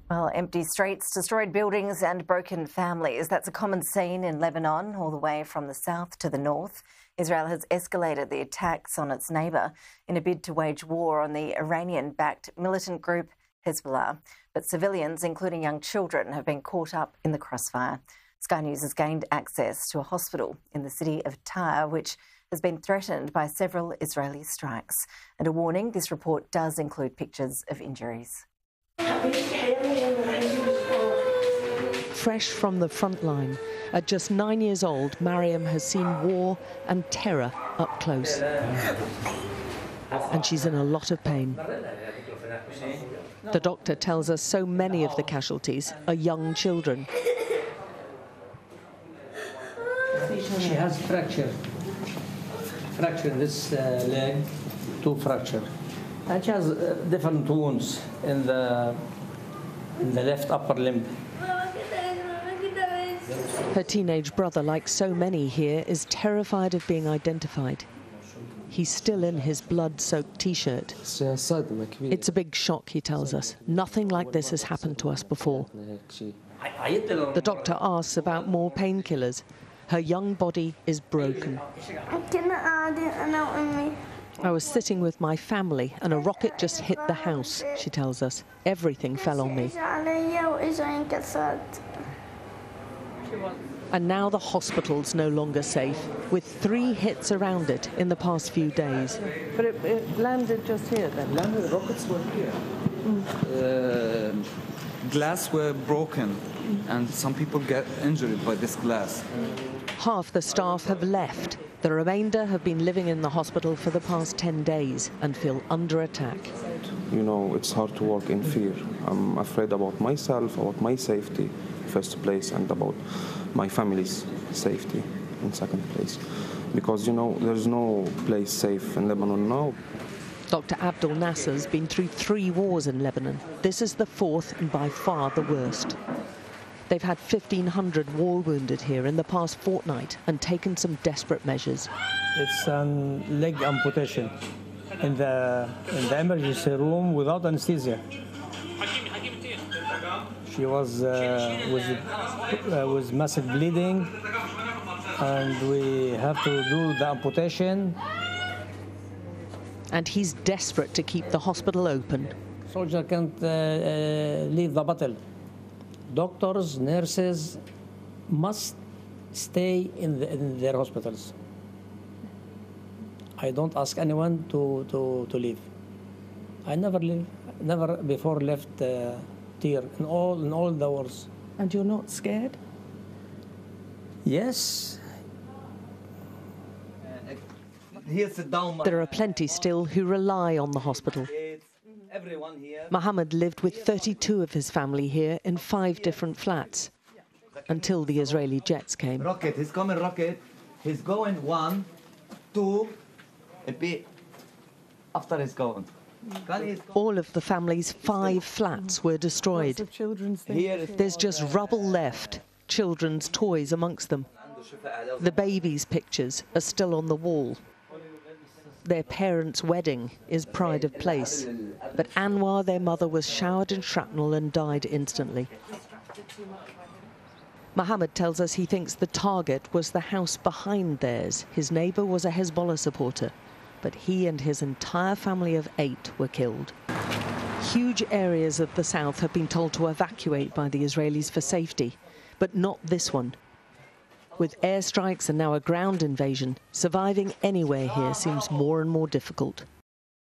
Well, empty streets, destroyed buildings and broken families. That's a common scene in Lebanon, all the way from the south to the north. Israel has escalated the attacks on its neighbour in a bid to wage war on the Iranian-backed militant group Hezbollah. But civilians, including young children, have been caught up in the crossfire. Sky News has gained access to a hospital in the city of Tyre, which has been threatened by several Israeli strikes. And a warning, this report does include pictures of injuries. Fresh from the front line, at just 9 years old, Mariam has seen war and terror up close. And she's in a lot of pain. The doctor tells us so many of the casualties are young children. She has fracture in this leg, 2 fracture. And she has different wounds in the left upper limb. Her teenage brother, like so many here, is terrified of being identified. He's still in his blood-soaked T-shirt. It's a big shock, he tells us. Nothing like this has happened to us before. The doctor asks about more painkillers. Her young body is broken. I was sitting with my family and a rocket just hit the house, she tells us. Everything fell on me. And now the hospital's no longer safe, with 3 hits around it in the past few days. But it landed just here then? Landed, rockets were here. Glass were broken, and some people get injured by this glass. Half the staff have left. The remainder have been living in the hospital for the past 10 days and feel under attack. You know, it's hard to work in fear. I'm afraid about myself, about my safety, first place, and about my family's safety in second place. Because, you know, there's no place safe in Lebanon now. Dr. Abdul Nasser's been through 3 wars in Lebanon. This is the 4th and by far the worst. They've had 1,500 war wounded here in the past fortnight and taken some desperate measures. It's a leg amputation in the emergency room without anesthesia. She was with massive bleeding, and we have to do the amputation. And he's desperate to keep the hospital open. Soldier can't leave the battle. Doctors, nurses must stay in their hospitals. I don't ask anyone to leave. I never before left Tyre in all the wars. And you're not scared? Yes. There are plenty still who rely on the hospital. Mohammed lived with 32 of his family here in 5 different flats until the Israeli jets came. Rocket, he's coming, rocket. He's going 1, 2, a bit after he's going. All of the family's 5 flats were destroyed. There's just rubble left, children's toys amongst them. The babies' pictures are still on the wall. Their parents' wedding is pride of place. But Anwar, their mother, was showered in shrapnel and died instantly. Mohammed tells us he thinks the target was the house behind theirs. His neighbour was a Hezbollah supporter, but he and his entire family of 8 were killed. Huge areas of the south have been told to evacuate by the Israelis for safety, but not this one. With airstrikes and now a ground invasion, surviving anywhere here seems more and more difficult.